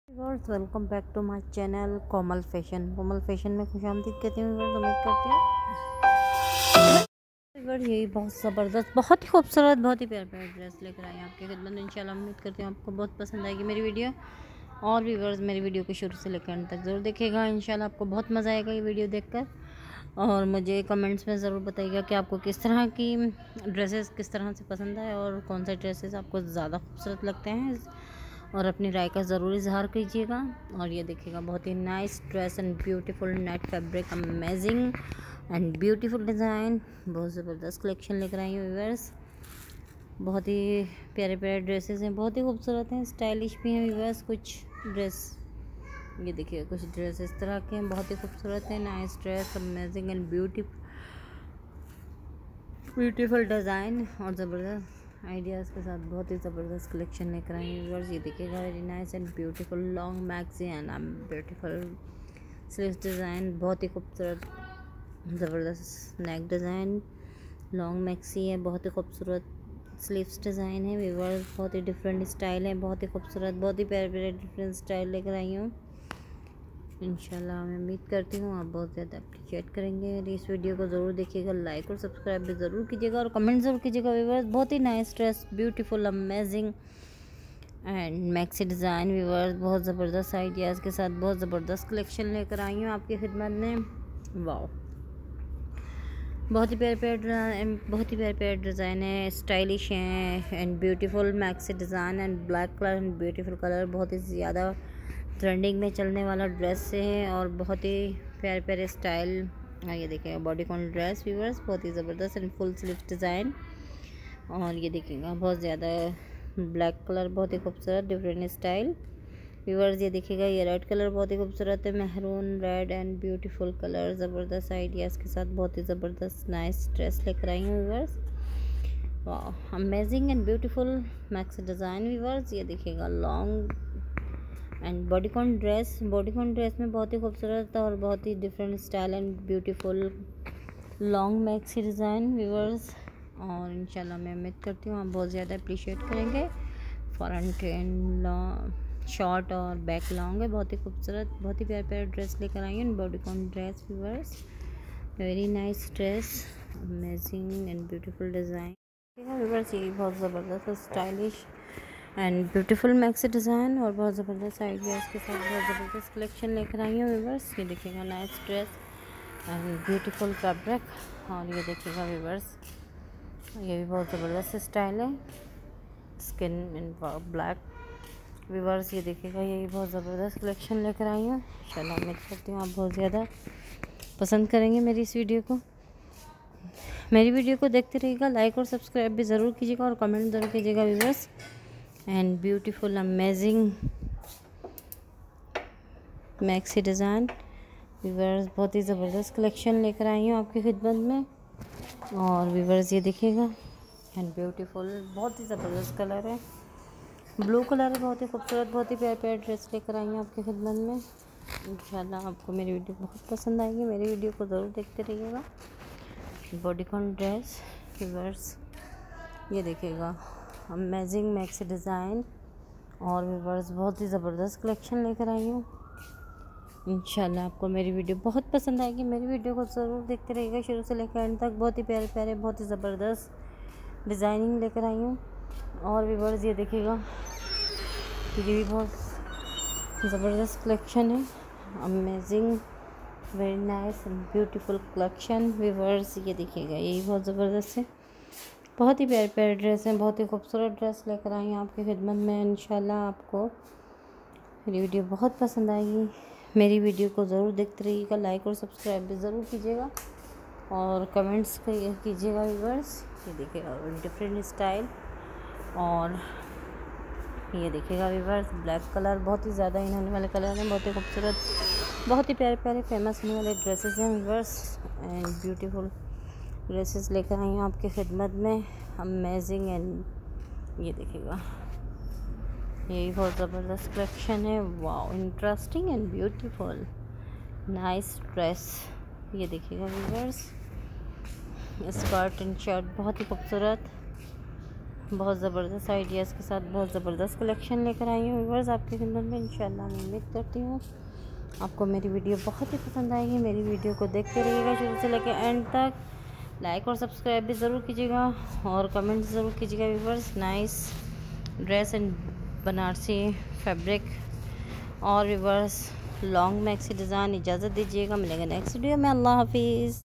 Viewers, welcome back to my channel Komal fashion में खुशामदीद कहती हूँ। व्यूअर्स, उम्मीद करती हूँ व्यूअर्स यही बहुत ज़बरदस्त, बहुत ही खूबसूरत, बहुत ही प्यारा ड्रेस लेकर आई आपके खिदमत में। इंशाल्लाह उम्मीद करती हूँ आपको बहुत पसंद आएगी मेरी वीडियो। और व्यूअर्स, मेरी वीडियो को शुरू से लेकर अंत तक ज़रूर देखिएगा। इंशाल्लाह आपको बहुत मज़ा आएगा ये वीडियो देखकर। और मुझे कमेंट्स में ज़रूर बताइएगा कि आपको किस तरह की ड्रेसेस किस तरह से पसंद है और कौन से ड्रेसेस आपको ज़्यादा खूबसूरत लगते हैं, और अपनी राय का ज़रूर इजहार कीजिएगा। और ये देखिएगा, बहुत ही nice dress and beautiful net fabric, amazing and beautiful design, बहुत ज़बरदस्त कलेक्शन लेकर आई हूँ व्यूअर्स। बहुत ही प्यारे प्यारे ड्रेसेस हैं, बहुत ही खूबसूरत हैं, स्टाइलिश भी हैं व्यूअर्स। कुछ ड्रेस ये देखिए, कुछ ड्रेस इस तरह के हैं, बहुत ही खूबसूरत है। Nice dress, amazing and beautiful design और ज़बरदस्त आइडियाज़ के साथ बहुत ही ज़बरदस्त कलेक्शन लेकर आई हैं व्यूअर्स। ये देखिएगा, very nice and beautiful long maxi and beautiful sleeves design, बहुत ही खूबसूरत ज़बरदस्त नेक डिज़ाइन, लॉन्ग मैक्सी है, बहुत ही खूबसूरत स्लीव्स डिज़ाइन है व्यूअर्स। बहुत ही डिफरेंट स्टाइल है, बहुत ही खूबसूरत, बहुत ही प्यारे प्यारे डिफरेंट स्टाइल लेकर आई हूँ। इंशाल्लाह मैं उम्मीद करती हूँ आप बहुत ज़्यादा अप्रिशिएट करेंगे। इस वीडियो को ज़रूर देखिएगा, लाइक और सब्सक्राइब भी ज़रूर कीजिएगा और कमेंट ज़रूर कीजिएगा व्यूअर्स। बहुत ही nice dress, beautiful, amazing and maxi design viewers, बहुत ज़बरदस्त आइडियाज़ के साथ बहुत ज़बरदस्त कलेक्शन लेकर आई हूँ आपकी खिदमत में। वाओ, बहुत ही प्यारे प्यारे डिज़ाइन है, स्टाइलिश हैं and beautiful maxi design and black colour and beautiful colour, बहुत ही ज़्यादा ट्रेंडिंग में चलने वाला ड्रेस है और बहुत ही प्यारे प्यारे स्टाइल। ये देखिएगा, बॉडीकॉन ड्रेस व्यूअर्स, बहुत ही ज़बरदस्त एंड फुल स्लीव डिज़ाइन। और ये देखिएगा, बहुत ज़्यादा ब्लैक कलर, बहुत ही खूबसूरत डिफरेंट स्टाइल व्यूअर्स। ये देखिएगा, ये रेड कलर बहुत ही खूबसूरत है, maroon red and beautiful colour, ज़बरदस्त आइडियाज़ के साथ बहुत ही ज़बरदस्त नाइस ड्रेस लेकर आई हूँ व्यूअर्स। वाह, amazing and beautiful maxi design viewers. ये देखिएगा, लॉन्ग एंड बॉडीकॉन ड्रेस में बहुत ही खूबसूरत और बहुत ही different style and beautiful long maxi design viewers. और इंशाल्लाह मैं उम्मीद करती हूँ आप बहुत ज़्यादा अप्रिशिएट करेंगे। फ्रंट एंड शॉर्ट और बैक लॉन्ग है, बहुत ही खूबसूरत, बहुत ही प्यारे प्यारे ड्रेस लेकर आई हूँ। Bodycon dress viewers, very nice dress, amazing and beautiful design viewers. ये बहुत ज़बरदस्त stylish and beautiful maxi design और बहुत ज़बरदस्त आइडियाज़ के साथ बहुत ज़बरदस्त कलेक्शन लेकर आई हूँ व्यूअर्स। ये देखिएगा, nice dress and beautiful fabric. और ये देखिएगा व्यूअर्स, ये भी बहुत ज़बरदस्त स्टाइल है, स्किन इन ब्लैक व्यूअर्स। ये देखिएगा, ये भी बहुत ज़बरदस्त कलेक्शन लेकर आई हूँ। इंशाल्लाह उम्मीद करती हूँ आप बहुत ज़्यादा पसंद करेंगे मेरी इस वीडियो को। मेरी वीडियो को देखते रहिएगा, लाइक और सब्सक्राइब भी ज़रूर कीजिएगा और कमेंट ज़रूर कीजिएगा viewers. And beautiful amazing maxi design viewers, बहुत ही ज़बरदस्त कलेक्शन लेकर आई हूँ आपकी खिदमत में। और व्यूअर्स, ये देखिएगा, एंड ब्यूटीफुल, बहुत ही ज़बरदस्त कलर है, ब्लू कलर है, बहुत ही खूबसूरत, बहुत ही प्यारे प्यारे ड्रेस लेकर आई हूँ आपकी खिदमत में। इंशाल्लाह आपको मेरी वीडियो बहुत पसंद आएगी, मेरी वीडियो को ज़रूर देखते रहिएगा। बॉडीकॉन ड्रेस व्यूअर्स, ये देखिएगा, अमेजिंग मैक्सी डिज़ाइन और व्यूअर्स, बहुत ही ज़बरदस्त कलेक्शन लेकर आई हूँ। इंशाल्लाह आपको मेरी वीडियो बहुत पसंद आएगी, मेरी वीडियो को ज़रूर देखते रहिएगा शुरू से लेकर एंड तक। बहुत ही प्यारे प्यारे, बहुत ही ज़बरदस्त डिज़ाइनिंग लेकर आई हूँ। और व्यूअर्स, ये देखिएगा, ये भी बहुत ज़बरदस्त कलेक्शन है, amazing very nice and beautiful collection viewers. ये देखिएगा, ये भी बहुत ज़बरदस्त है, बहुत ही प्यारे प्यारे ड्रेस हैं, बहुत ही खूबसूरत ड्रेस लेकर आई हैं आपकी खिदमत में। इंशाल्लाह आपको मेरी वीडियो बहुत पसंद आएगी, मेरी वीडियो को ज़रूर देखते रहिएगा, लाइक और सब्सक्राइब भी ज़रूर कीजिएगा और कमेंट्स कीजिएगा व्यूअर्स। ये देखिएगा, डिफरेंट स्टाइल। और ये देखिएगा व्यूअर्स, ब्लैक कलर, बहुत ही ज़्यादा इन होने वाले कलर हैं, बहुत ही खूबसूरत, बहुत ही प्यारे प्यारे फेमस होने वाले ड्रेसेस हैं व्यूअर्स। एंड ब्यूटीफुल ड्रेसेस लेकर आई हूँ आपकी खिदमत में, अमेजिंग। एंड ये देखिएगा, ये बहुत ज़बरदस्त कलेक्शन है। Wow, interesting and beautiful nice dress. ये देखिएगा व्यूअर्स, स्कर्ट एंड शर्ट, बहुत ही खूबसूरत, बहुत ज़बरदस्त आइडियाज़ के साथ बहुत ज़बरदस्त कलेक्शन लेकर आई हूँ व्यूअर्स आपकी खिदमत में। इंशाल्लाह मैं उम्मीद करती हूँ आपको मेरी वीडियो बहुत ही पसंद आएगी। मेरी वीडियो को देखते रहिएगा शुरू से लेकर एंड तक। लाइक और सब्सक्राइब भी ज़रूर कीजिएगा और कमेंट ज़रूर कीजिएगा viewers. Nice dress and Banarasi fabric और व्यूअर्स लॉन्ग मैक्सी डिज़ाइन। इजाज़त दीजिएगा, मिलेंगे नेक्स्ट वीडियो में। अल्लाह हाफिज़।